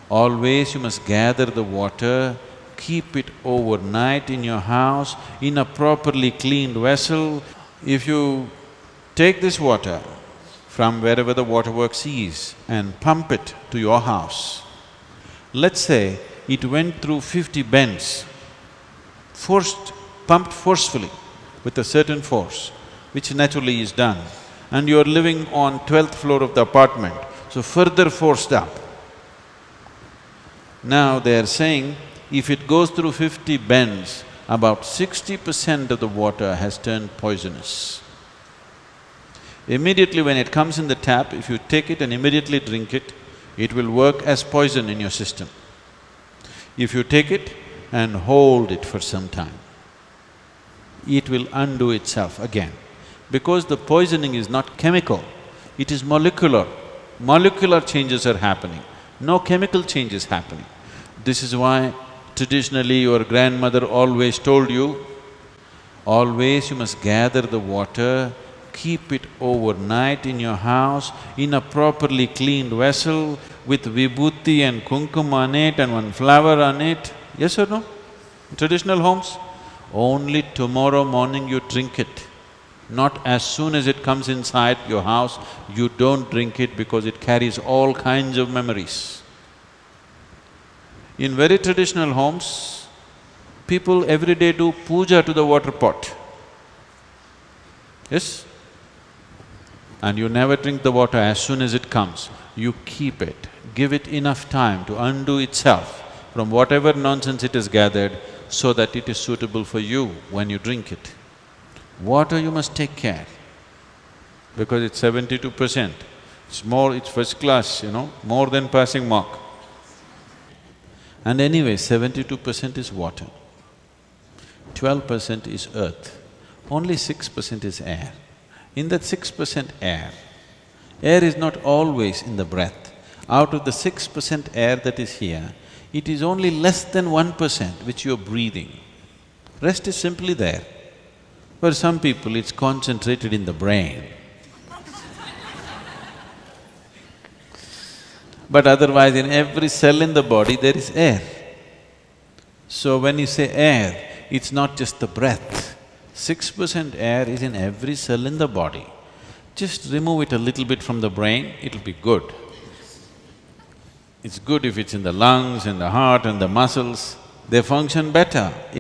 Always you must gather the water, keep it overnight in your house in a properly cleaned vessel. If you take this water from wherever the waterworks is and pump it to your house, let's say it went through 50 bends, pumped forcefully with a certain force, which naturally is done, and you're living on 12th floor of the apartment, so further forced up. Now they're saying, if it goes through 50 bends, about 60% of the water has turned poisonous. Immediately when it comes in the tap, if you take it and immediately drink it, it will work as poison in your system. If you take it and hold it for some time, it will undo itself again. Because the poisoning is not chemical, it is molecular. Molecular changes are happening, no chemical change is happening. This is why traditionally your grandmother always told you, always you must gather the water, keep it overnight in your house in a properly cleaned vessel with vibhuti and kumkum on it and one flower on it. Yes or no? In traditional homes, only tomorrow morning you drink it. Not as soon as it comes inside your house, you don't drink it because it carries all kinds of memories. In very traditional homes, people every day do puja to the water pot. Yes? And you never drink the water as soon as it comes. You keep it, give it enough time to undo itself from whatever nonsense it has gathered so that it is suitable for you when you drink it. Water you must take care, because it's 72%. It's first class, more than passing mark. And anyway, 72% is water, 12% is earth, only 6% is air. In that 6% air is not always in the breath. Out of the 6% air that is here, it is only less than 1% which you're breathing. Rest is simply there. For some people, it's concentrated in the brain. But otherwise, in every cell in the body, there is air. So when you say air, it's not just the breath. 6% air is in every cell in the body. Just remove it a little bit from the brain, it'll be good. It's good if it's in the lungs, in the heart and the muscles, they function better.